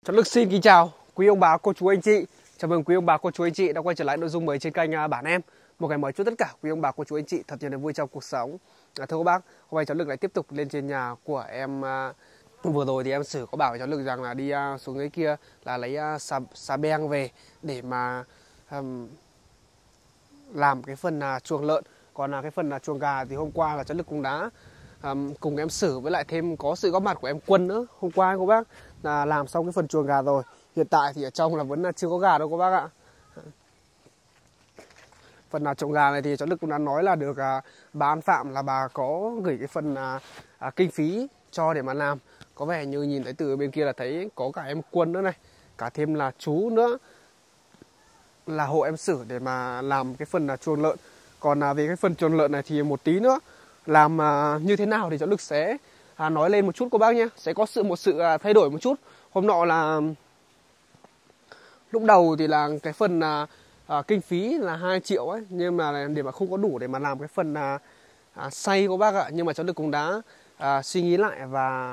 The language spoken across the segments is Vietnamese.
Cháu Lực xin kính chào quý ông bà, cô chú, anh chị. Chào mừng quý ông bà, cô chú, anh chị đã quay trở lại nội dung mới trên kênh Bản Em. Một ngày mới chúc tất cả quý ông bà, cô chú, anh chị thật nhiều niềm vui trong cuộc sống. Thưa các bác, hôm nay cháu Lực lại tiếp tục lên trên nhà của em. Vừa rồi thì em Sử có bảo với cháu Lực rằng là đi xuống dưới kia là lấy xà beng về để mà làm cái phần chuồng lợn. Còn cái phần chuồng gà thì hôm qua là cháu Lực cũng đã cùng em Sử với lại thêm có sự góp mặt của em Quân nữa. Hôm qua các bác là làm xong cái phần chuồng gà rồi. Hiện tại thì ở trong là vẫn chưa có gà đâu các bác ạ. Phần chuồng gà này thì cháu Lực cũng đã nói là được bà An Phạm là bà có gửi cái phần kinh phí cho để mà làm. Có vẻ như nhìn thấy từ bên kia là thấy có cả em Quân nữa này, cả thêm là chú nữa là hộ em Sử để mà làm cái phần chuồng lợn. Còn về cái phần chuồng lợn này thì một tí nữa làm như thế nào thì cháu Lực sẽ nói lên một chút các bác nhé. Sẽ có một sự thay đổi một chút. Hôm nọ là lúc đầu thì là cái phần kinh phí là 2 triệu ấy, nhưng mà để mà không có đủ để mà làm cái phần xay các bác ạ. Nhưng mà cháu Lực cũng đã suy nghĩ lại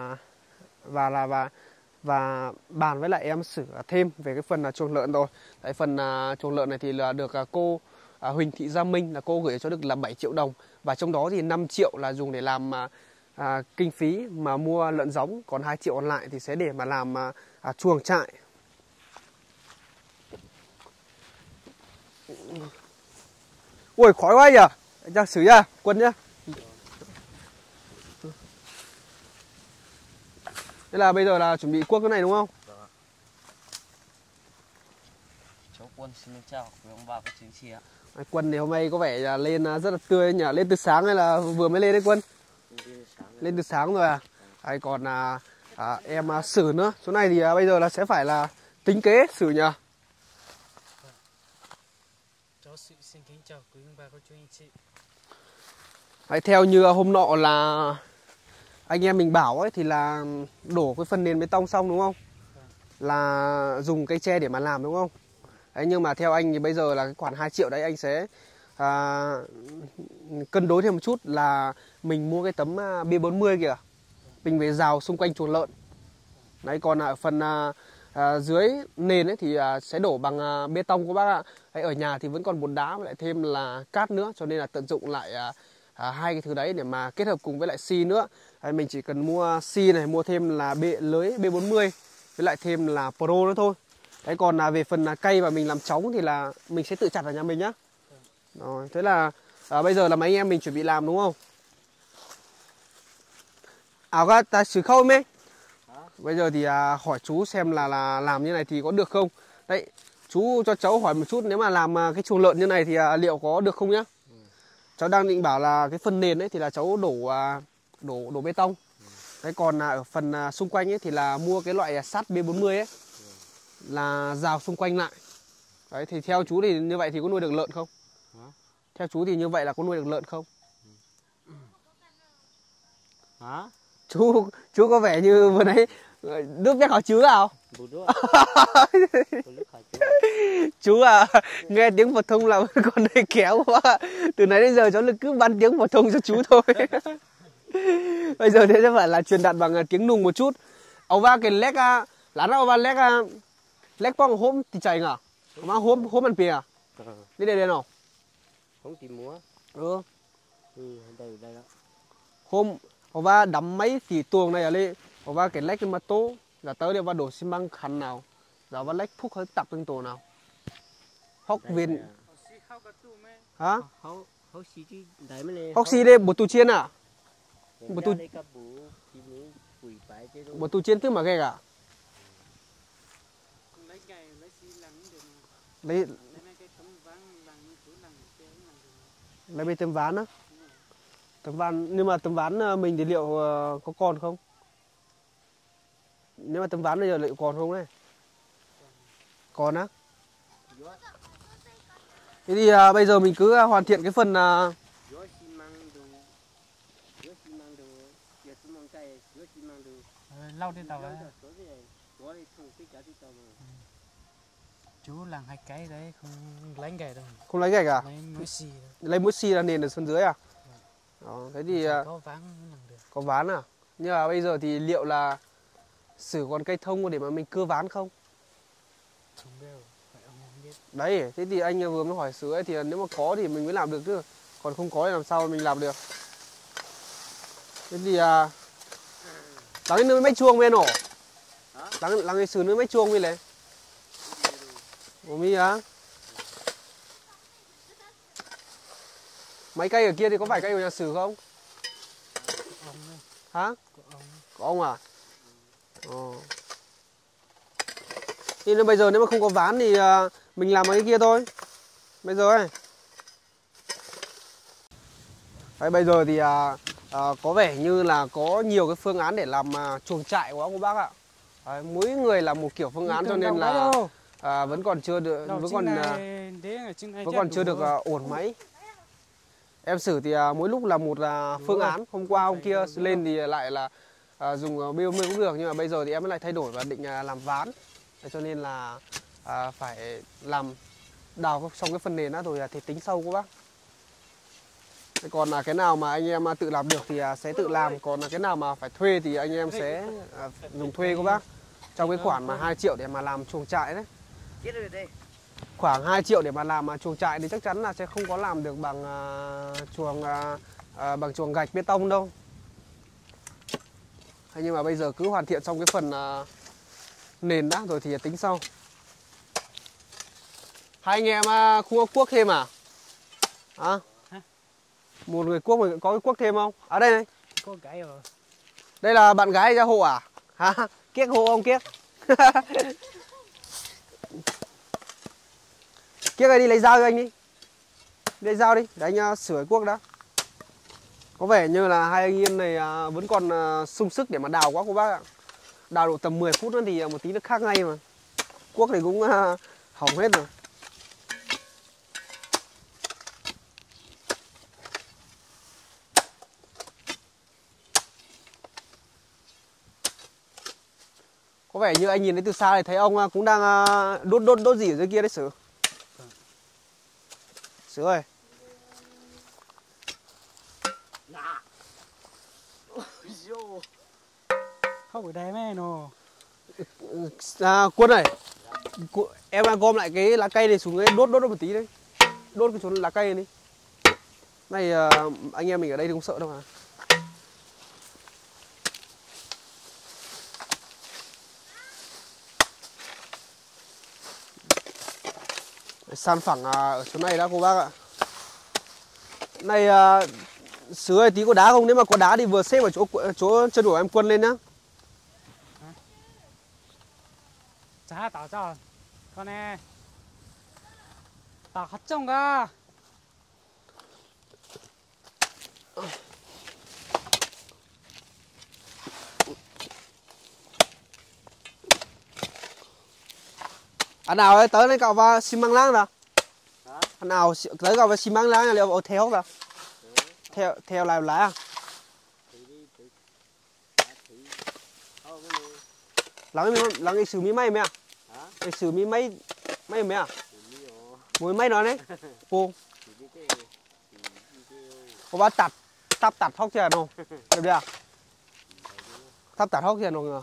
và bàn với lại em Sử thêm về cái phần chuồng lợn rồi. Cái phần chuồng lợn này thì là được cô Huỳnh Thị Gia Minh là cô gửi cho Lực là 7 triệu đồng. Và trong đó thì 5 triệu là dùng để làm kinh phí mà mua lợn giống. Còn 2 triệu còn lại thì sẽ để mà làm chuồng trại. Ui khói quá nhỉ. Anh ra Sử nhá, Quân nhá. Thế là bây giờ là chuẩn bị cuốc cái này đúng không? Vâng ạ. Cháu Quân xin chào quý ông bà, các chú chị ạ. Quân thì hôm nay có vẻ là lên rất là tươi nhỉ. Lên từ sáng hay là vừa mới lên đấy Quân? Lên từ sáng rồi à? Đấy, còn em Sử nữa. Số này thì bây giờ là sẽ phải là tính kế Sử nhỉ? Cháu xin kính chào quý ông bà, các chú anh chị. Đấy, theo như hôm nọ là anh em mình bảo ấy thì là đổ cái phần nền bê tông xong đúng không? Là dùng cây tre để mà làm đúng không? Đấy, nhưng mà theo anh thì bây giờ là cái khoản 2 triệu đấy anh sẽ cân đối thêm một chút là mình mua cái tấm B40 kìa. Mình về rào xung quanh chuồng lợn. Đấy, còn ở phần dưới nền ấy thì sẽ đổ bằng bê tông các bác ạ. Đấy, ở nhà thì vẫn còn bột đá với lại thêm là cát nữa, cho nên là tận dụng lại hai cái thứ đấy để mà kết hợp cùng với lại xi nữa. Đấy, mình chỉ cần mua xi này, mua thêm là lưới B40 với lại thêm là Pro nữa thôi. Đấy, còn về phần cây mà mình làm trống thì là mình sẽ tự chặt ở nhà mình nhá. Rồi, thế là bây giờ là mấy anh em mình chuẩn bị làm đúng không? Ảo ra ta xử khâu mấy. Bây giờ thì hỏi chú xem là làm như này thì có được không? Đấy, chú cho cháu hỏi một chút, nếu mà làm cái chuồng lợn như này thì liệu có được không nhá? Cháu đang định bảo là cái phần nền ấy thì là cháu đổ bê tông. Đấy, còn ở phần xung quanh ấy thì là mua cái loại sắt B40 ấy, là rào xung quanh lại. Đấy, thì theo chú thì như vậy thì có nuôi được lợn không? Theo chú thì như vậy là có nuôi được lợn không? Hả? Chú có vẻ như vừa nãy nước biết hỏi chứ nào? Chú nghe tiếng phổ thông là con này kéo quá. Từ nãy đến giờ cháu Lực cứ bắn tiếng phổ thông cho chú thôi. Bây giờ thế sẽ phải là truyền đạt bằng tiếng nùng một chút. Ông va cái lek lá nào va lek bong hôm thì chạy à? Mà hôm ăn bìa. Đi đây nào. Không tìm múa. Đây đó. Hôm ông va đắm mấy thì tuồng này ở đây. Ông va cái lek mà tố là tới đây va đổ xi măng khăn nào. Giờ va lek phúc hơi tập từng tổ nào. Hóc viên. Hả? Hóc xi đây bột tù chiên à? Bột tù chiên tức mà ghê cả. Lấy mấy tấm ván á. Tấm ván, nhưng mà tấm ván mình thì liệu có còn không? Nếu mà tấm ván bây giờ liệu còn không đấy? Còn á? Thế thì bây giờ mình cứ hoàn thiện cái phần lau trên tàu đấy. Chú làm 2 cái đấy không lấy gạch đâu. Không lấy gạch à? Lấy mũi xì. Lấy mũi xì là nền ở phần dưới à? Đó, thế thì có ván làm được. có ván à? Nhưng mà bây giờ thì liệu là Sử còn cây thông để mà mình cưa ván không? Không biết, phải ông không biết. Đấy, thế thì anh vừa mới hỏi Sử ấy, thì nếu mà có thì mình mới làm được chứ. Còn không có thì làm sao mình làm được. Thế thì lắng cái nơi mấy chuông bên nổ. Lắng cái Sử nơi mấy chuông bên này. Ủa mi á? Mấy cây ở kia thì có phải cây của nhà Sử không? Ông ấy, Hả? của ông. Có ông à? Ồ. Thì bây giờ nếu mà không có ván thì mình làm cái kia thôi. Bây giờ ấy. Đấy, bây giờ thì có vẻ như là có nhiều cái phương án để làm chuồng trại của các bác ạ. Đấy, mỗi người là một kiểu phương án cho nên là vẫn còn chưa được, vẫn còn chưa được ổn mấy. Em Sử thì mỗi lúc là một phương án. Hôm qua hôm kia lên thì lại là dùng bêu mê cũng được, nhưng mà bây giờ thì em lại thay đổi và định làm ván. Thế cho nên là phải làm đào xong cái phần nền đã rồi thì tính sâu các bác. Thế còn là cái nào mà anh em tự làm được thì sẽ tự làm, còn là cái nào mà phải thuê thì anh em sẽ dùng thuê các bác. Trong cái khoản mà 2 triệu để mà làm chuồng trại đấy. Khoảng 2 triệu để mà làm chuồng trại thì chắc chắn là sẽ không có làm được bằng chuồng gạch bê tông đâu. Thế nhưng mà bây giờ cứ hoàn thiện xong cái phần nền đã rồi thì tính sau. Hai anh em không có cuốc thêm à? Hả? Một người cuốc, có cái cuốc thêm không? À đây này. Có gái rồi. Đây là bạn gái ra hộ à? Hả? Kiếc hộ ông Kiếc. Kiếc ơi, đi lấy dao cho anh đi. Lấy dao đi, để anh sửa cuốc đã. Có vẻ như là hai anh em này vẫn còn sung sức để mà đào quá cô bác ạ. Đào độ tầm 10 phút nữa thì một tí nó khác ngay mà. Cuốc thì cũng hỏng hết rồi. Có vẻ như anh nhìn thấy từ xa thì thấy ông cũng đang đốt gì ở dưới kia đấy Sử. Sử ơi. Không ở đây mấy nó. Quân này, em gom lại cái lá cây này xuống ấy, đốt một tí đấy. Đốt cái chỗ lá cây này đi. Này anh em mình ở đây thì không sợ đâu mà. San phẳng ở chỗ này đã cô bác ạ. Này Sử ơi, tí có đá không? Nếu mà có đá thì vừa xếp ở chỗ chân của em Quân lên nhá. Chả tạo cho. Con nè. Tạo hot trong cả. Anh nào ấy tới lấy cậu vào xi măng láng nào. Anh nào tới cậu vào xi măng láng là ở theo nào. Theo làm lá à? Lắng cái Sử mi may mẹ. Cái Sử mi may mẹ. Mùi may nó đấy. Cô. Cô bác tắt hóc chè nó. Được chưa? Tắt hóc chè nó ngờ.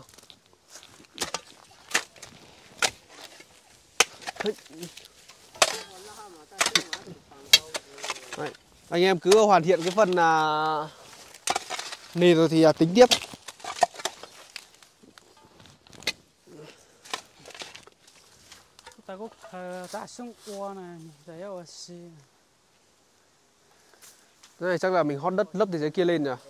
Đấy. Anh em cứ hoàn thiện cái phần nền rồi thì tính tiếp. Ta có ta xuống qua này, đấy ở xí. Cái này chắc là mình hót đất lấp từ dưới kia lên rồi.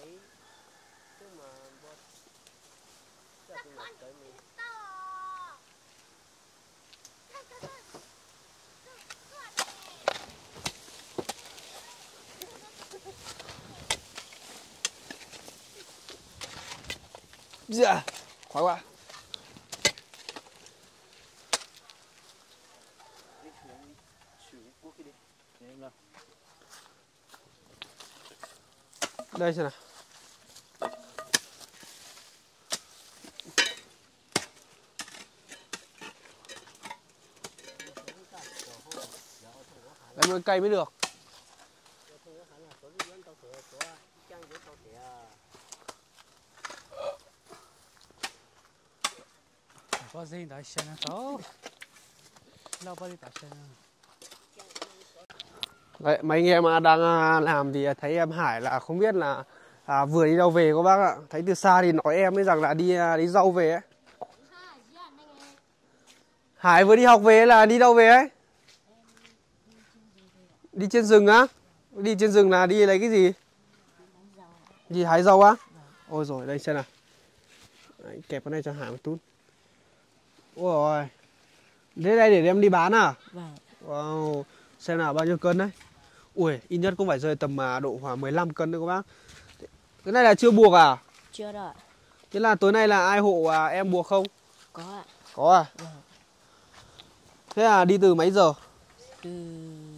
Dạ, khoái quá. Đây xem nào. Lấy một cây mới được. có gì tại sao nó tốt lâu bao đi tại sao Đấy, mấy anh em đang làm thì thấy em Hải là không biết là vừa đi đâu về các bác ạ. Thấy từ xa thì nói em ấy rằng là đi dâu về ấy. Hải vừa đi học về là đi đâu về ấy? Đi trên rừng á? Đi trên rừng là đi lấy cái gì? Đi hái dâu á? Ôi rồi đây xem nào. Đấy, kẹp cái này cho Hải một chút. Ôi rồi. Thế đây để đem đi bán à? Vâng. Wow. Xem nào bao nhiêu cân đấy? Ui, ít nhất cũng phải rơi tầm độ khoảng 15 cân đấy các bác. Cái này là chưa buộc à? Chưa đâu ạ. Thế là tối nay là ai hộ em buộc không? Có ạ. Có à? Vâng. Thế là đi từ mấy giờ? Từ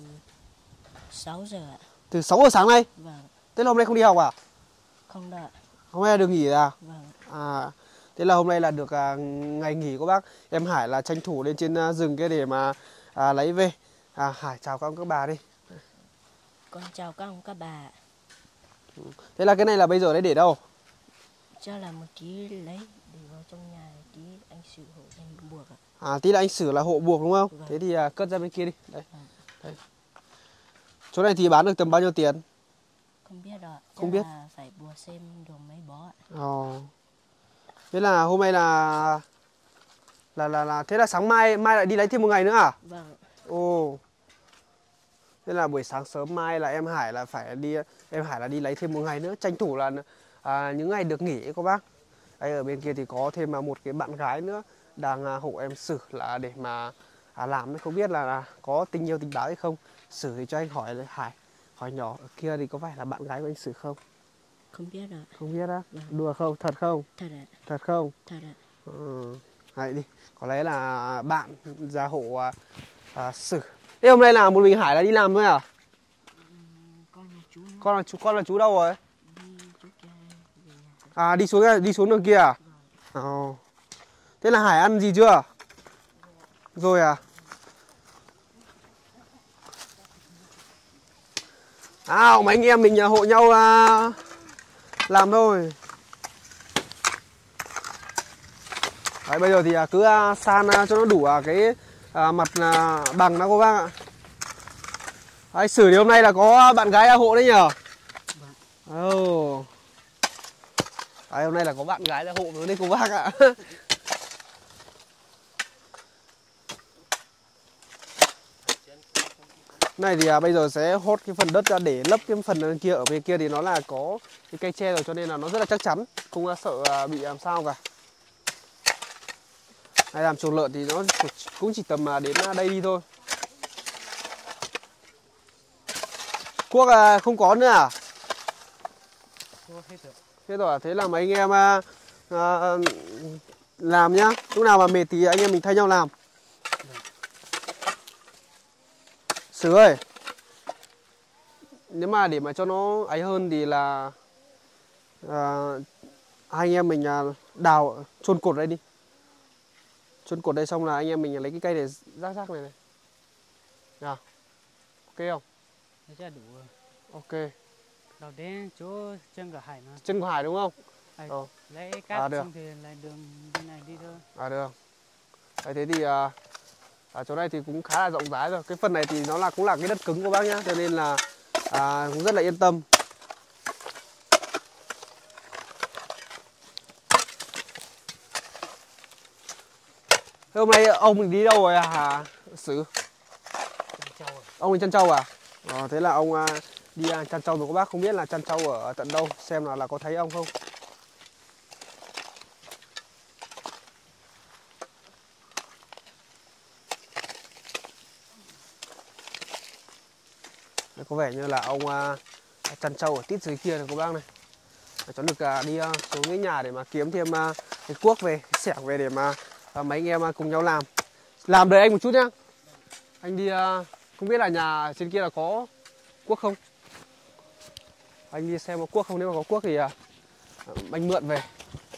6 giờ ạ. Từ 6 giờ sáng nay? Vâng. Thế là hôm nay không đi học à? Không đâu ạ. Hôm nay được nghỉ à? Vâng. À, thế là hôm nay là được ngày nghỉ các bác. Em Hải là tranh thủ lên trên rừng kia để mà lấy về. Hải chào các ông các bà đi. Con chào các ông các bà. Thế là cái này là bây giờ đấy để đâu? Cho là một tí lấy để vào trong nhà tí anh Sử hộ em buộc ạ. Tí là anh Sử là hộ buộc đúng không? Vâng. Thế thì cất ra bên kia đi. Đây. Đây. Chỗ này thì bán được tầm bao nhiêu tiền? Không biết đâu ạ. Không biết. Là phải buộc xem đồ mấy bó ạ. Thế là hôm nay là thế là sáng mai lại đi lấy thêm một ngày nữa à? Vâng. Ồ. Thế là buổi sáng sớm mai là em Hải là đi lấy thêm một ngày nữa, tranh thủ là những ngày được nghỉ các bác. Đây ở bên kia thì có thêm một cái bạn gái nữa đang hộ em Sử là để mà làm, không biết là có tình yêu tình báo hay không. Sử thì cho anh hỏi là Hải hỏi nhỏ ở kia thì có phải là bạn gái của anh Sử không? Không biết ạ. Không biết á? Vâng. Đùa không? Thật không? Thật ạ. Thật không? Thật ạ. Đấy đi, có lẽ là bạn gia hộ Sử. Thế hôm nay là một mình Hải là đi làm thôi à? Con là chú. Con là chú đâu rồi? Đi chú kia. Đi xuống đường kia à? Thế là Hải ăn gì chưa? Rồi à? Mấy anh em mình hộ nhau làm thôi. Đấy, bây giờ thì cứ san cho nó đủ cái mặt bằng đó các bác ạ. Đấy, Sử thì hôm nay là có bạn gái hộ đấy nhờ. Đấy, hôm nay là có bạn gái hộ với đấy các bác ạ. Này thì bây giờ sẽ hốt cái phần đất ra để lấp cái phần kia, ở bên kia thì nó là có cái cây tre rồi cho nên là nó rất là chắc chắn, không sợ bị làm sao cả. Này, làm chuồng lợn thì nó cũng chỉ tầm đến đây đi thôi. Cuốc không có nữa à? Hết rồi. Thế là mấy anh em làm nhá. Lúc nào mà mệt thì anh em mình thay nhau làm. Sử ơi, nếu mà để mà cho nó ấy hơn thì là hai anh em mình đào chôn cột đây đi. Chôn cột đây xong là anh em mình lấy cái cây để rác này này. Nào. Ok không? Đấy đủ rồi. Ok. Đầu đến chỗ chân của Hải mà. Chân của Hải đúng không? Lấy cát xong thì lại đường bên này đi thôi. Được. Đấy, thế thì chỗ này thì cũng khá là rộng rãi rồi. Cái phần này thì nó cũng là cái đất cứng của bác nhá, cho nên là cũng rất là yên tâm. Thế hôm nay ông mình đi đâu rồi hả Sử? Ông đi chăn trâu à? Thế là ông đi chăn trâu rồi các bác, không biết là chăn trâu ở tận đâu, xem là có thấy ông không. Đây, có vẻ như là ông chăn trâu ở tít dưới kia này các bác này. Cháu được đi xuống cái nhà để mà kiếm thêm cái cuốc về, cái xẻng về để mà mấy anh em cùng nhau làm. Làm đợi anh một chút nhá. Anh đi không biết là nhà trên kia là có cuốc không. Anh đi xem có cuốc không, nếu mà có cuốc thì anh mượn về.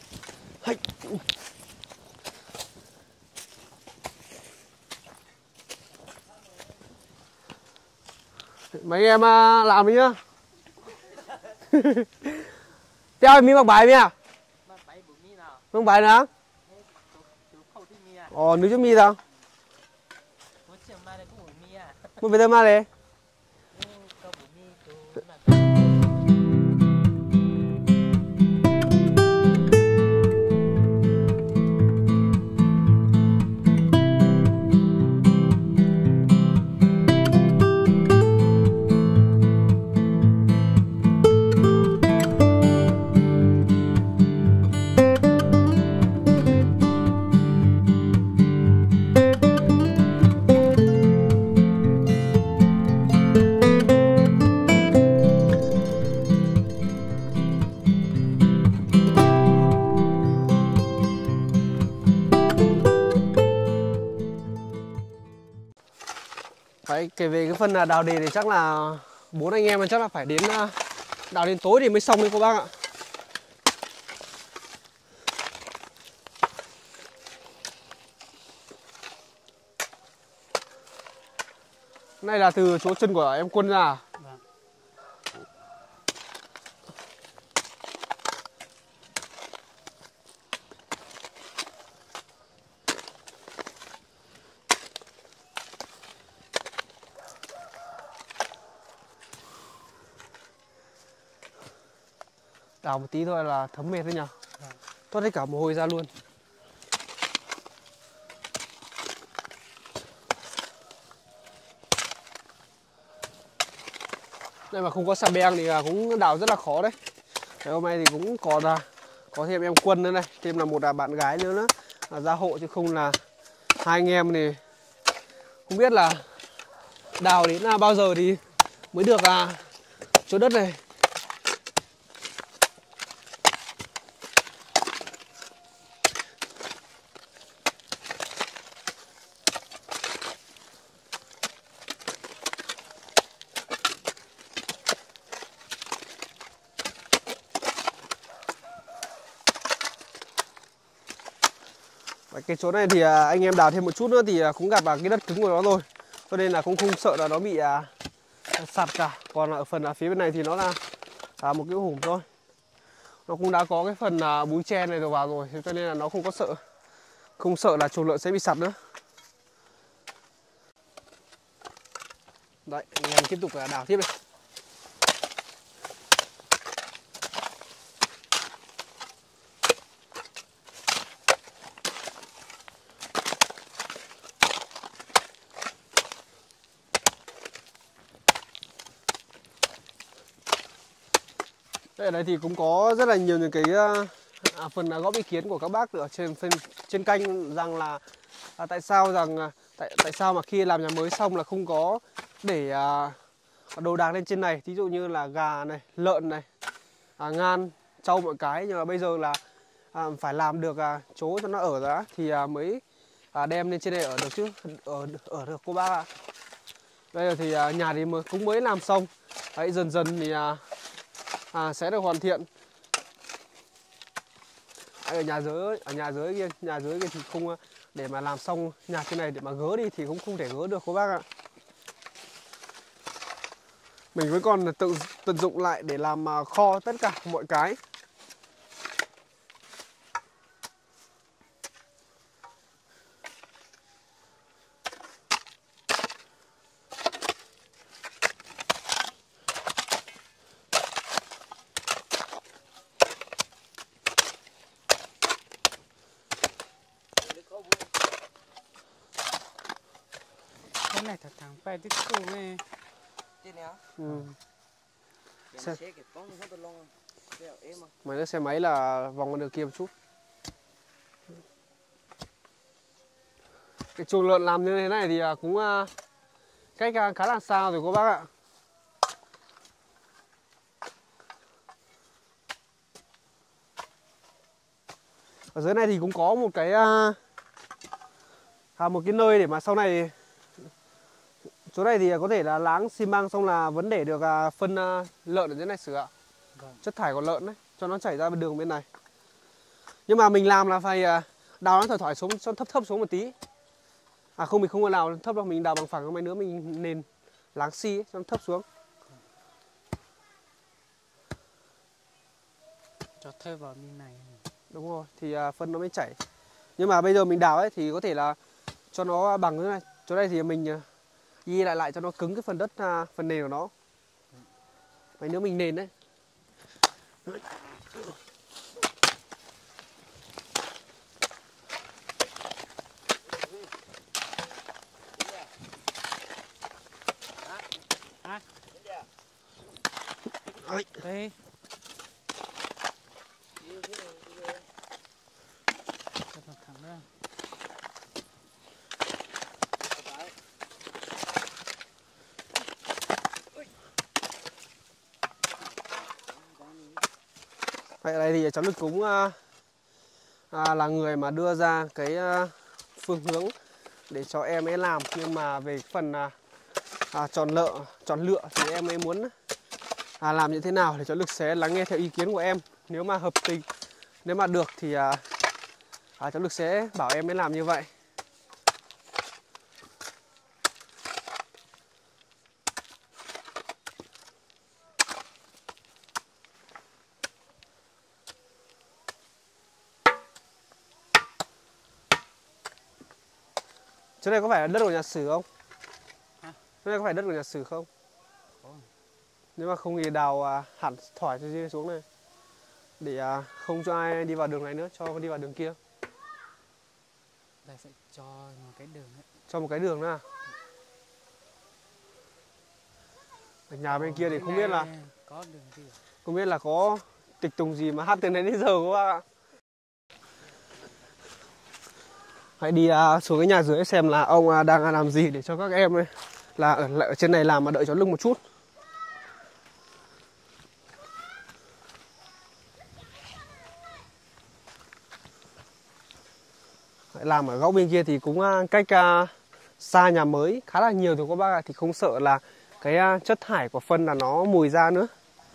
Mấy em làm đi nhá. Theo mi mặc bài mi à? Mặc bài nữa. Nước chấm mì sao? Một về mà đấy. Đấy, kể về cái phần đào đề thì chắc là 4 anh em chắc là phải đến đào đến tối thì mới xong đấy cô bác ạ. Này là từ chỗ chân của em Quân ra à? Vâng. Đào một tí thôi là thấm mệt đấy nhỉ? Vâng. Toát hết cả mồ hôi ra luôn. Đây mà không có xà beng thì cũng đào rất là khó đấy. Đấy, hôm nay thì cũng có thêm em Quân nữa này, thêm là một bạn gái nữa là ra hộ, chứ không là hai anh em thì không biết là đào đến bao giờ thì mới được chỗ đất này. Cái chỗ này thì anh em đào thêm một chút nữa thì cũng gặp cái đất cứng của nó rồi, cho nên là cũng không sợ là nó bị sạt cả. Còn ở phần phía bên này thì nó là một cái hùm thôi, nó cũng đã có cái phần búi tre này rồi vào rồi, cho nên là nó không sợ là chuồng lợn sẽ bị sạt nữa. Đấy, anh em tiếp tục đào tiếp này. Đây, ở đây thì cũng có rất là nhiều những cái phần góp ý kiến của các bác ở trên kênh rằng là tại sao mà khi làm nhà mới xong là không có để đồ đạc lên trên này, ví dụ như là gà này, lợn này, ngan, trâu mọi cái, nhưng mà bây giờ là phải làm được chỗ cho nó ở đã thì mới đem lên trên đây ở được chứ, ở được cô bác ạ. Bây giờ thì nhà thì cũng mới làm xong, đấy, dần dần thì sẽ được hoàn thiện. Ở nhà dưới kia thì không, để mà làm xong nhà trên này để mà gỡ đi thì cũng không thể gỡ được cô bác ạ. Mình vẫn còn tận dụng lại để làm kho tất cả mọi cái. Cái này thật thằng phải tiếp tục này. Máy nước xe máy là vòng con đường kia một chút. Cái chuồng lợn làm như thế này thì cũng cách khá là xa rồi cô bác ạ. Ở dưới này thì cũng có một cái nơi để mà sau này chỗ này thì có thể là láng xi măng xong là vẫn để được phân lợn ở dưới này sửa ạ. Vâng. Chất thải của lợn đấy, cho nó chảy ra đường bên này. Nhưng mà mình làm là phải đào nó thoải xuống, cho thấp xuống một tí. Không, mình không có đào thấp đâu, mình đào bằng phẳng, cái mấy nữa mình nền láng xi ấy, cho nó thấp xuống. Cho thêm vào bên này. Đúng rồi, thì phân nó mới chảy. Nhưng mà bây giờ mình đào ấy thì có thể là cho nó bằng thế này. Chỗ đây thì mình ghi lại cho nó cứng cái phần đất, phần nền của nó. Mấy nữa mình nền đấy. Đây. Cho nó thẳng ra. Vậy ở đây thì cháu Lực cũng là người mà đưa ra cái phương hướng để cho em ấy làm. Nhưng mà về phần chọn lựa thì em ấy muốn làm như thế nào thì cháu Lực sẽ lắng nghe theo ý kiến của em. Nếu mà hợp tình, nếu mà được thì cháu Lực sẽ bảo em ấy làm như vậy. Chỗ này có phải là đất của nhà Sử không? Hả? Chỗ này có phải đất của nhà Sử không? Có. Nếu mà không thì đào hẳn thỏi cho dưới xuống này. Để không cho ai đi vào đường này nữa, cho đi vào đường kia. Đây phải cho một cái đường ấy. Cho một cái đường nữa à? Ở nhà bên kia thì không biết là có đường kia. không biết là có tịch tùng gì mà hát từ nãy đến giờ các bác ạ. Hãy đi xuống cái nhà dưới xem là ông đang làm gì để cho các em ấy là ở trên này làm mà đợi cháu Lực một chút. Làm ở góc bên kia thì cũng cách xa nhà mới khá là nhiều rồi các bác ạ. Thì không sợ là cái chất thải của phân là nó mùi ra nữa.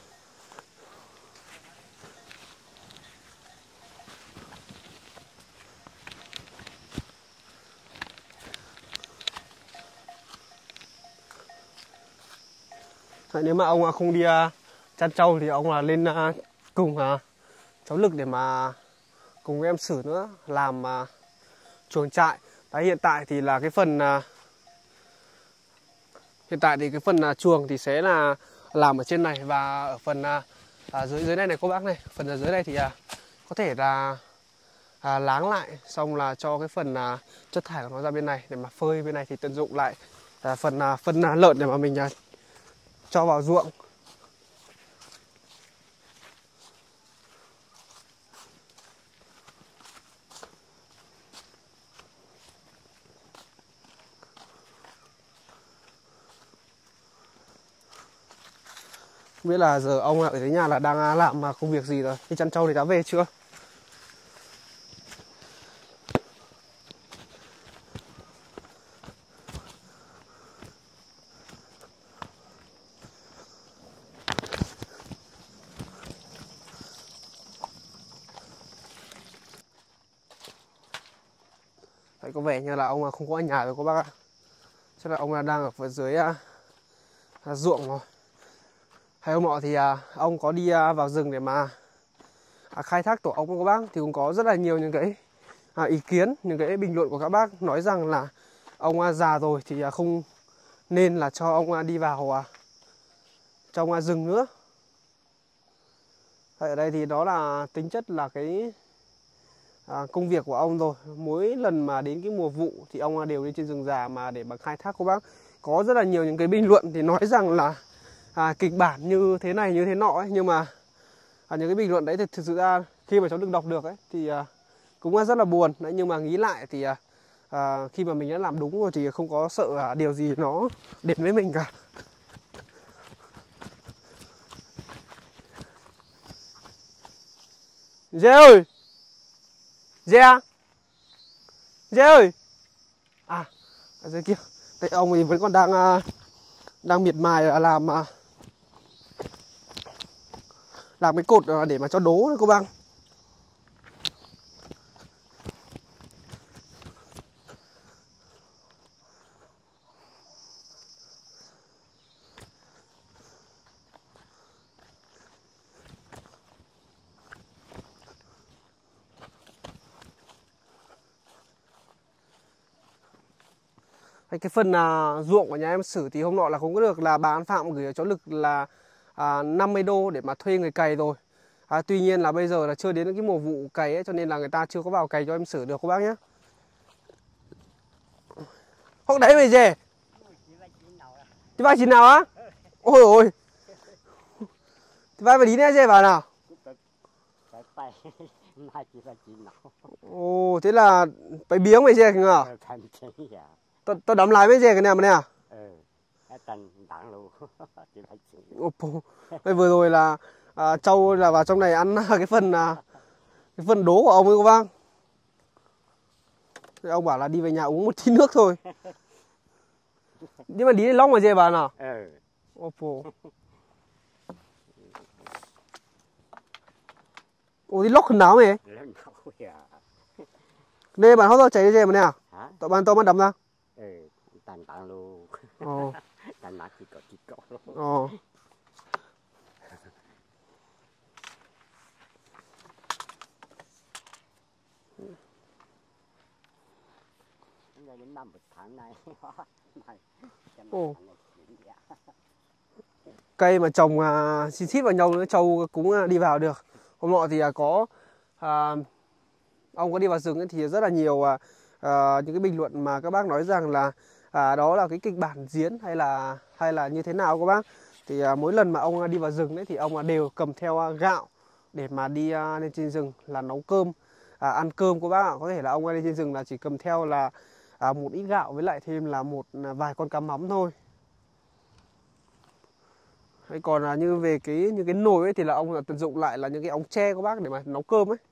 Nếu mà ông không đi chăn trâu thì ông là lên cùng cháu Lực để mà cùng em Sử nữa làm chuồng trại. Đấy, hiện tại thì là cái phần chuồng thì sẽ là làm ở trên này, và ở phần dưới này các bác này, phần ở dưới này thì có thể là láng lại xong là cho cái phần chất thải của nó ra bên này để mà phơi. Bên này thì tận dụng lại phần phân lợn để mà mình cho vào ruộng. Không biết là giờ ông ở dưới nhà là đang làm công việc gì rồi? Đi chăn trâu thì đã về chưa? Đấy, có vẻ như là ông không có ở nhà rồi các bác ạ. Chắc là ông đang ở phía dưới ruộng rồi. Hay hôm nọ thì ông có đi vào rừng để mà khai thác tổ ong các bác. Thì cũng có rất là nhiều những cái ý kiến, những cái bình luận của các bác nói rằng là ông già rồi thì không nên là cho ông đi vào trong rừng nữa. Ở đây thì đó là tính chất là cái công việc của ông rồi. Mỗi lần mà đến cái mùa vụ thì ông đều đi trên rừng già mà để mà khai thác các bác. Có rất là nhiều những cái bình luận thì nói rằng là kịch bản như thế này như thế nọ ấy. Nhưng mà những cái bình luận đấy thì thực sự ra khi mà cháu đọc được ấy thì cũng rất là buồn. Đấy, nhưng mà nghĩ lại thì khi mà mình đã làm đúng rồi thì không có sợ điều gì nó đến với mình cả. Dê ơi! Dê à? Dê ơi! À, ở dưới kia. Đây, ông thì vẫn còn đang miệt mài làm cái cột để mà cho đố đấy cô bác. Cái phần ruộng của nhà em Sử thì hôm nọ là cũng có được là bà An Phạm gửi cho Lực là 50 đô để mà thuê người cày rồi. Tuy nhiên là bây giờ là chưa đến cái mùa vụ cày ấy, cho nên là người ta chưa có vào cày cho em Sử được các bác nhé. Hôm đấy mày về thì vai chín nào á? Ôi ôi, thì vai phải đi nè về vào nào. Ồ, thế là phải biếng mày về kìa à? Tao đấm lại mấy về cái này mà nè. Vừa rồi là Châu là vào trong này ăn cái phần đố của ông ấy các bác. Thế ông bảo là đi về nhà uống một tí nước thôi. Nhưng mà đi lóc mà về bà nào? Ồ đi lóc khẩn nào mày? Đây bạn hốt ra chạy đi mà nè. Tụi bạn tôi mà đấm ra. Ồ. Cây mà trồng xịt xít vào nhau nữa trâu cũng đi vào được. Hôm nọ thì có ông có đi vào rừng ấy, thì rất là nhiều những cái bình luận mà các bác nói rằng là đó là cái kịch bản diễn hay là như thế nào các bác. Thì mỗi lần mà ông đi vào rừng ấy thì ông đều cầm theo gạo để mà đi lên trên rừng là nấu cơm, ăn cơm các bác ạ. Có thể là ông lên trên rừng là chỉ cầm theo là một ít gạo với lại thêm là vài con cá mắm thôi. Hay còn như về những cái nồi ấy thì là ông tận dụng lại là những cái ống tre các bác để mà nấu cơm ấy.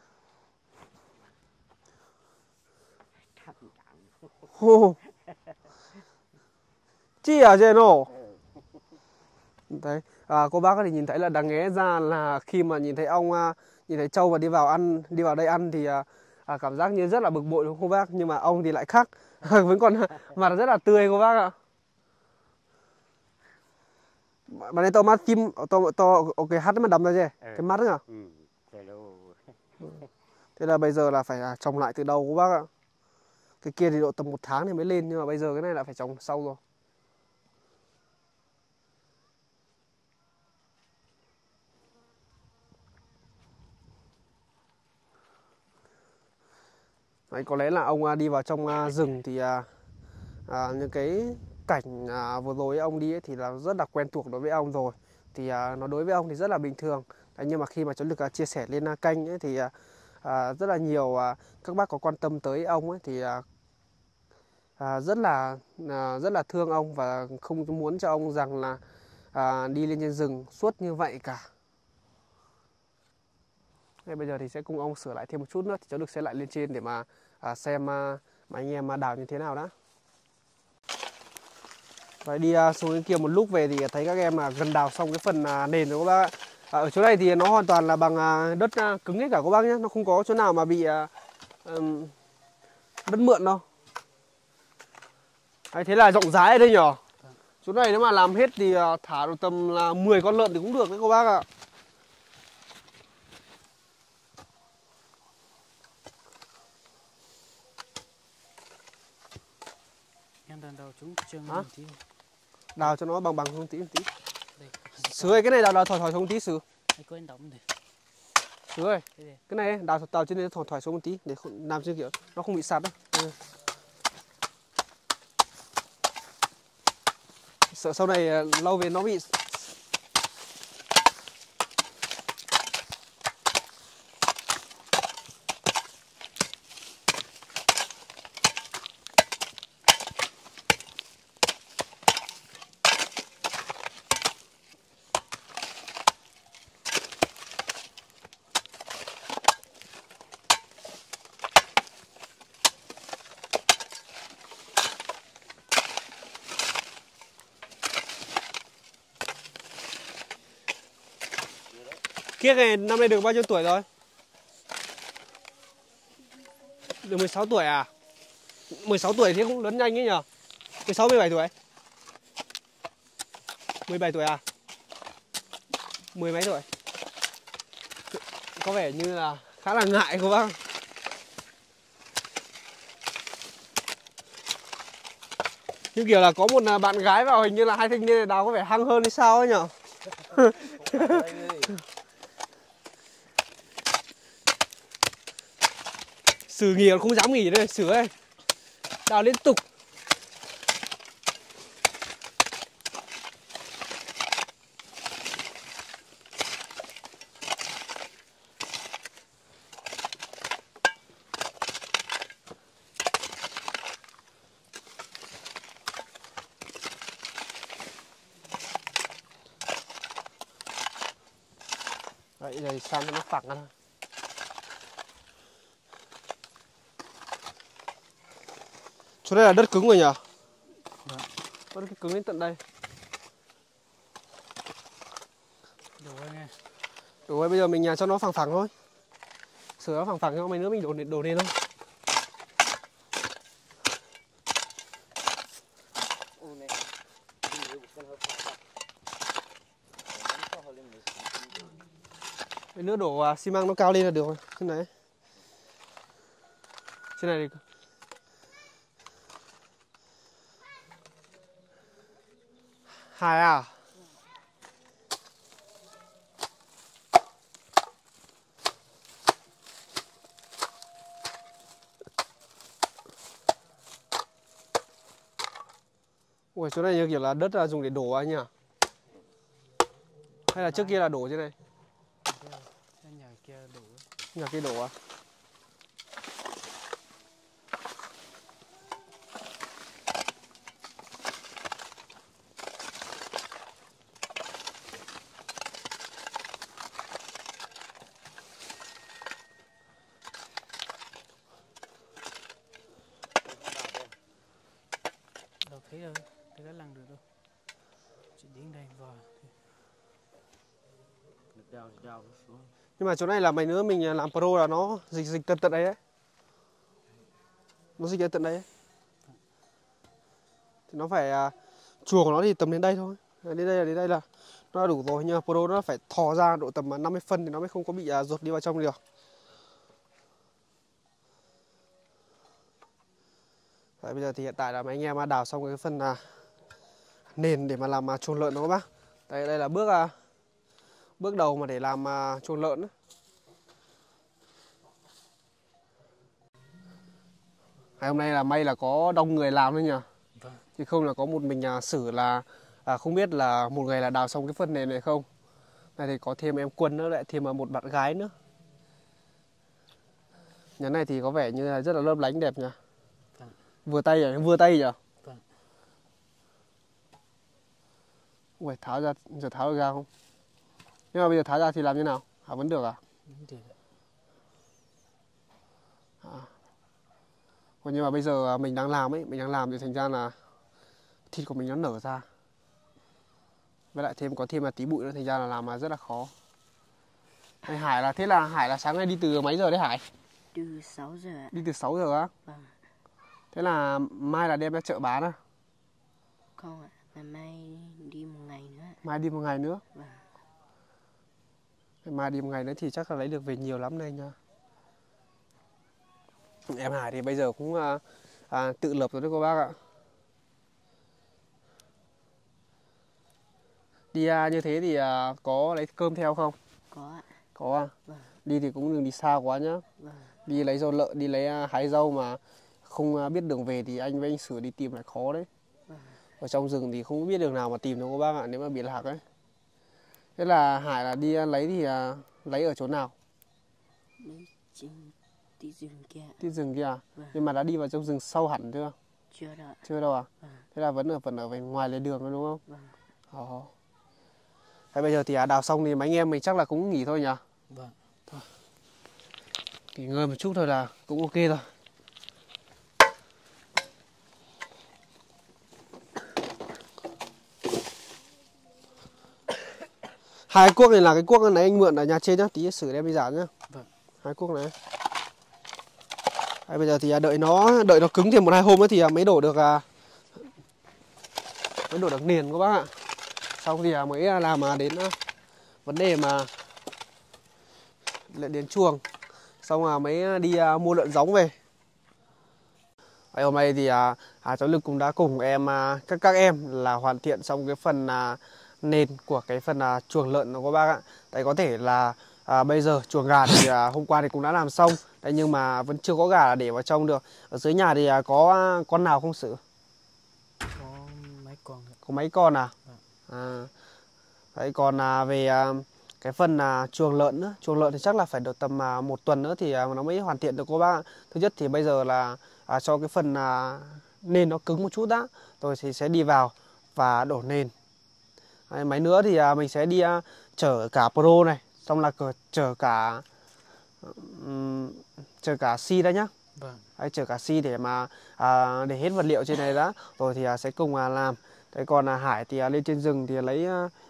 Chi à trên nổ. Đấy, cô bác có thể nhìn thấy là đáng ghé ra là khi mà nhìn thấy nhìn thấy Châu và đi vào đây ăn thì cảm giác như rất là bực bội đúng không cô bác? Nhưng mà ông thì lại khác, vẫn còn mặt rất là tươi cô bác ạ. Mà này to mắt chim to ok hát mà đâm ra chứ cái mắt nữa à? Thế là bây giờ là phải trồng lại từ đầu cô bác ạ. Cái kia thì độ tầm 1 tháng thì mới lên, nhưng mà bây giờ cái này là phải trồng sau rồi. Đấy, có lẽ là ông đi vào trong rừng thì những cái cảnh vừa rồi ông đi ấy thì là rất là quen thuộc đối với ông rồi. Thì nó đối với ông thì rất là bình thường. Đấy, nhưng mà khi mà cháu được chia sẻ lên kênh ấy thì rất là nhiều các bác có quan tâm tới ông ấy thì rất là thương ông và không muốn cho ông rằng là đi lên trên rừng suốt như vậy cả. Thế bây giờ thì sẽ cùng ông sửa lại thêm một chút nữa thì cháu được sẽ lại lên trên để mà xem mà anh em đào như thế nào đã. Và đi xuống bên kia một lúc về thì thấy các em gần đào xong cái phần nền rồi các bác ạ. Ở chỗ này thì nó hoàn toàn là bằng đất cứng hết cả các bác nhé. Nó không có chỗ nào mà bị đất mượn đâu. Đấy, thế là rộng rãi ở đây nhở. Chỗ này nếu mà làm hết thì thả được tầm là 10 con lợn thì cũng được đấy các bác ạ. Đào cho nó bằng không tí. Sứ ơi, cái này đào thỏi xuống một tí Sứ. Sứ ơi, cái này đào trên đây thỏi xuống một tí để làm cho kiểu nó không bị sạt đâu. Sợ sau này lâu về nó bị. Kiếc này năm nay được bao nhiêu tuổi rồi? Được 16 tuổi à? 16 tuổi thì cũng lớn nhanh ấy nhờ. 16, 17 tuổi. 17 tuổi à? 10 mấy tuổi. Có vẻ như là khá là ngại các bác. Như kiểu là có một bạn gái vào, hình như là hai thanh niên này đào có vẻ hăng hơn hay sao ấy nhở. Sử nghỉ còn không dám nghỉ đây, Sử ơi. Đào liên tục. Đấy, rồi sang cho nó phẳng ra thôi. Chỗ đây là đất cứng rồi nhỉ? Vẫn cái cứng đến tận đây. Đủ rồi nghe. Đủ rồi, bây giờ mình cho nó phẳng phẳng thôi. Sửa nó phẳng phẳng cho mấy nữa mình đổ lên thôi. Cái nước đổ xi măng nó cao lên là được rồi. Thế này. Thế này thì Hải à? Ui, chỗ này như kiểu là đất là dùng để đổ anh nhỉ? Hay là trước kia là đổ trên này? Nhà kia đủ. Nhà kia đổ à? Đâu thấy đâu, thấy cái lăng được đâu. Chỉ đến đây vào. Đào xuống. Nhưng mà chỗ này là mấy nữa mình làm pro là nó dịch tận đấy ấy. Nó dịch đến tận đấy ấy. Thì nó phải chuồng của nó thì tầm đến đây thôi. Đến đây là nó đã đủ rồi, nhưng mà pro nó phải thò ra độ tầm 50 phân thì nó mới không có bị ruột đi vào trong được. Đấy, bây giờ thì hiện tại là mấy anh em đào xong cái phần nền để mà làm chuồng lợn đó các bác. Đây là bước đầu mà để làm chuồng lợn đó. Ngày hôm nay là may là có đông người làm thôi nhỉ. Vâng. Chứ không là có một mình Sử là không biết là một ngày là đào xong cái phần nền này không. Này thì có thêm em Quân nữa, lại thêm một bạn gái nữa. Nhà này thì có vẻ như là rất là lấp lánh đẹp nhỉ. Vâng. Vừa tay nhỉ. Vâng. Ui, tháo ra, giờ tháo được ra không? Nhưng mà bây giờ tháo ra thì làm như nào? Vẫn được à? Nhưng mà bây giờ mình đang làm thì thành ra là thịt của mình nó nở ra. Với lại có thêm tí bụi nữa, thành ra là làm rất là khó. Hải là sáng nay đi từ mấy giờ đấy Hải? Từ 6 giờ ạ. Đi từ 6 giờ á? Vâng. Thế là mai là đem ra chợ bán à? Không ạ, ngày mai đi một ngày nữa. Mai đi một ngày nữa? Vâng. Mai đi một ngày nữa thì chắc là lấy được về nhiều lắm đây nha. Em Hải thì bây giờ cũng tự lập rồi đấy cô bác ạ. Đi như thế thì có lấy cơm theo không? Có ạ. Có à? Vâng. Đi thì cũng đừng đi xa quá nhá. Vâng. Đi lấy rau lợn, đi lấy hái rau mà không biết đường về thì anh với anh Sử đi tìm lại khó đấy. Vâng. Ở trong rừng thì không biết đường nào mà tìm đâu cô bác ạ, nếu mà bị lạc ấy. Thế là Hải là đi lấy thì lấy ở chỗ nào? Đi trên tí rừng kia. Tí rừng kia à? Vâng. Nhưng mà đã đi vào trong rừng sâu hẳn chưa? Chưa đâu ạ. Chưa đâu à? Vâng. Thế là vẫn ở bên ngoài lề đường thôi đúng không? Vâng. Thế bây giờ thì đào xong thì mấy anh em mình chắc là cũng nghỉ thôi nhỉ? Vâng. Thôi. Nghỉ ngơi một chút thôi là cũng ok rồi. Hai cuốc này là cái cuốc này anh mượn ở nhà trên nhá, tí Sử đem đi dán nhá. Vâng. Hai cuốc này. Đấy, bây giờ thì đợi nó cứng thêm 1-2 hôm nữa thì mới đổ được nền các bác ạ. Xong thì mới làm đến vấn đề mà lại đến chuồng. Xong mới đi mua lợn giống về. Vậy hôm nay thì cháu Lực cũng đã cùng em các em là hoàn thiện xong cái phần nền của cái phần chuồng lợn của các bác ạ. Đấy, có thể là bây giờ chuồng gà thì hôm qua thì cũng đã làm xong. Đấy, nhưng mà vẫn chưa có gà để vào trong được. Ở dưới nhà thì có con nào không Sử? Có mấy con. Có mấy con à? Đấy, còn về cái phần chuồng lợn nữa. Chuồng lợn thì chắc là phải được tầm 1 tuần nữa thì nó mới hoàn thiện được cô bác ạ. Thứ nhất thì bây giờ là cho cái phần nền nó cứng một chút đã, rồi thì sẽ đi vào và đổ nền. Đấy, mấy nữa thì mình sẽ đi chở cả Pro này, xong là chở cả Si đã nhá. Vâng. Đấy, chở cả Si để mà để hết vật liệu trên này đã, rồi thì sẽ cùng làm. Đấy, còn Hải thì lên trên rừng thì lấy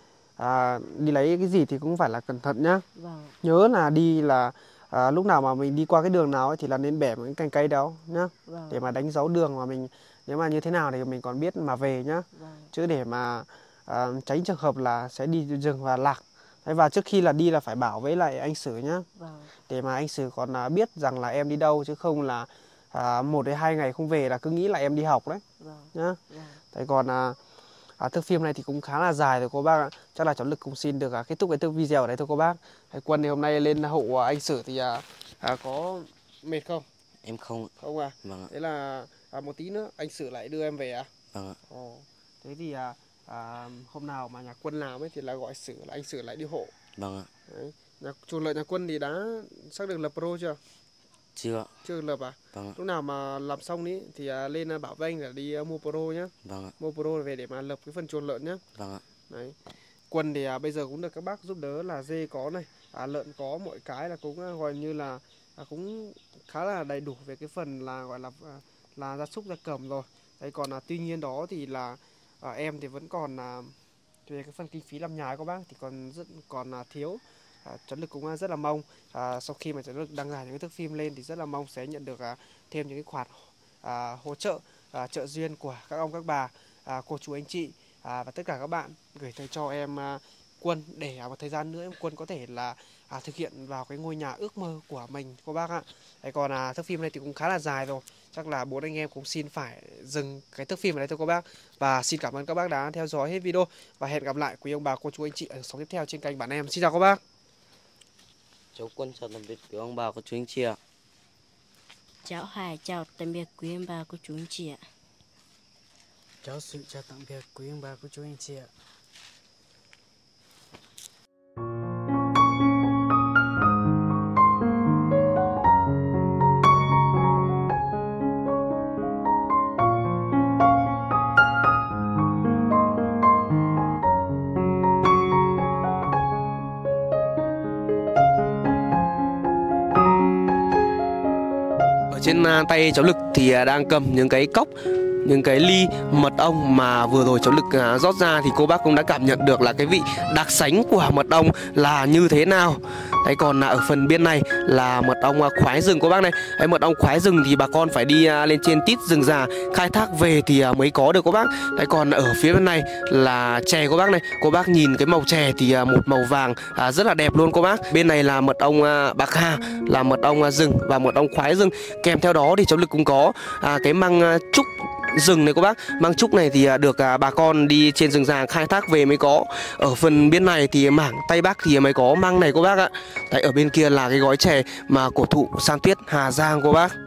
đi lấy cái gì thì cũng phải là cẩn thận nhá. Vâng. Nhớ là đi là lúc nào mà mình đi qua cái đường nào ấy thì là nên bẻ một cái cành cây đó nhá. Vâng. Để mà đánh dấu đường mà mình, nếu mà như thế nào thì mình còn biết mà về nhá. Vâng. Chứ để mà tránh trường hợp là sẽ đi rừng và lạc. Đấy, và trước khi là đi là phải bảo với lại anh Sử nhá. Vâng. Để mà anh Sử còn biết rằng là em đi đâu, chứ không là 1 đến 2 ngày không về là cứ nghĩ là em đi học đấy. Vâng. Nhá. Vâng. Đấy, còn thước phim này thì cũng khá là dài rồi cô bác ạ. Chắc là cháu Lực cũng xin được kết thúc cái thước video ở đây thôi cô bác. Đấy, Quân thì hôm nay lên hộ anh Sử thì có mệt không? Em không. Không à? Vâng ạ. Thế là một tí nữa anh Sử lại đưa em về à? Vâng ạ. Ồ. Thế thì hôm nào mà nhà Quân làm ấy thì là gọi Sử, là anh Sử lại đi hộ. Vâng ạ. Đấy. Chuồng lợn nhà Quân thì đã xác định lập Pro chưa? Chưa. Chưa lập à? Vâng ạ. Lúc nào mà làm xong ý thì lên bảo với anh là đi mua Pro nhá. Vâng ạ. Mua Pro về để mà lập cái phần chuồng lợn nhá. Vâng ạ. Đấy. Quân thì bây giờ cũng được các bác giúp đỡ, là dê có này, lợn có, mọi cái là cũng gọi như là cũng khá là đầy đủ về cái phần là gọi là gia súc gia cầm rồi. Đấy, còn tuy nhiên đó thì là em thì vẫn còn về cái phần kinh phí làm nhà các bác thì còn thiếu. Cháu Lực cũng rất là mong sau khi mà cháu Lực đăng tải những cái thước phim lên thì rất là mong sẽ nhận được thêm những cái khoản hỗ trợ trợ duyên của các ông các bà, cô chú anh chị và tất cả các bạn gửi tới cho em Quân, để một thời gian nữa em Quân có thể là thực hiện vào cái ngôi nhà ước mơ của mình cô bác ạ. Đấy, còn thước phim này thì cũng khá là dài rồi, chắc là 4 anh em cũng xin phải dừng cái thước phim ở đây thôi cô bác. Và xin cảm ơn các bác đã theo dõi hết video, và hẹn gặp lại quý ông bà cô chú anh chị ở số tiếp theo trên kênh Bản Em. Xin chào các bác. Cháu Quân chào tạm biệt quý ông bà cô chú anh chị ạ. Cháu Hải chào tạm biệt quý ông bà cô chú anh chị ạ. Cháu Sự chào tạm biệt quý ông bà cô chú anh chị ạ. Trên tay cháu Lực thì đang cầm những cái cốc, những cái ly mật ong mà vừa rồi cháu Lực rót ra, thì cô bác cũng đã cảm nhận được là cái vị đặc sánh của mật ong là như thế nào. Đấy, còn ở phần bên này là mật ong khoái rừng cô bác này. Đấy, mật ong khoái rừng thì bà con phải đi lên trên tít rừng già khai thác về thì mới có được cô bác. Đấy, còn ở phía bên này là chè cô bác này. Cô bác nhìn cái màu chè thì một màu vàng rất là đẹp luôn cô bác. Bên này là mật ong bạc hà, là mật ong rừng và mật ong khoái rừng. Kèm theo đó thì cháu Lực cũng có cái măng trúc rừng này cô bác. Măng trúc này thì được bà con đi trên rừng già khai thác về mới có. Ở phần bên này thì mảng Tây Bắc thì mới có măng này cô bác ạ. Đấy, ở bên kia là cái gói chè mà cổ thụ San Tuyết Hà Giang cô bác.